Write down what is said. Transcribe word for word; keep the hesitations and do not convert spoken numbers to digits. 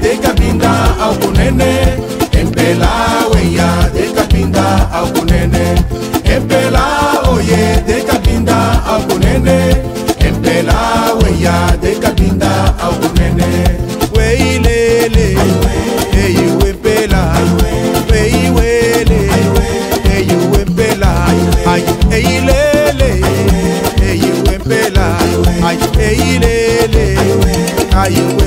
dekapinda aukunene empela weya dekapinda aukunene empela oye dekapinda aukunene empela weya dekapinda aukunene weilele eyi wempela weiwele eyi wempela ay eilele eyi wempela ay eilele ay